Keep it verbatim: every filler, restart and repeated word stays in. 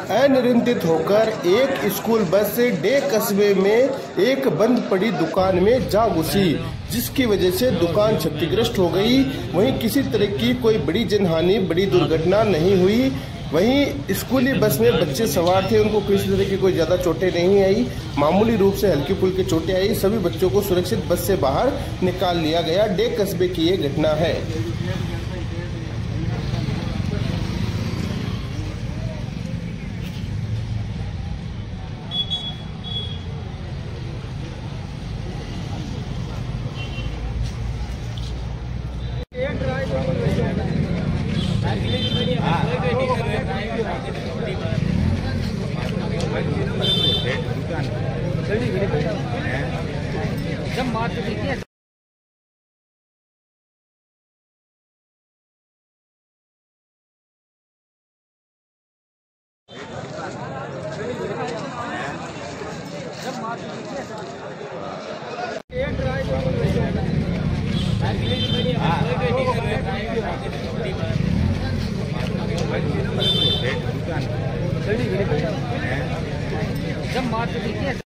अनियंत्रित होकर एक स्कूल बस से डे कस्बे में एक बंद पड़ी दुकान में जा घुसी, जिसकी वजह से दुकान क्षतिग्रस्त हो गई। वहीं किसी तरह की कोई बड़ी जनहानि, बड़ी दुर्घटना नहीं हुई। वहीं स्कूली बस में बच्चे सवार थे, उनको किसी तरह की कोई ज्यादा चोटें नहीं आई, मामूली रूप से हल्की फुल्की चोटें आई। सभी बच्चों को सुरक्षित बस से बाहर निकाल लिया गया। डे कस्बे की ये घटना है। जब मार तो देखिए जब मार तो देखिए जब मार तो देखिए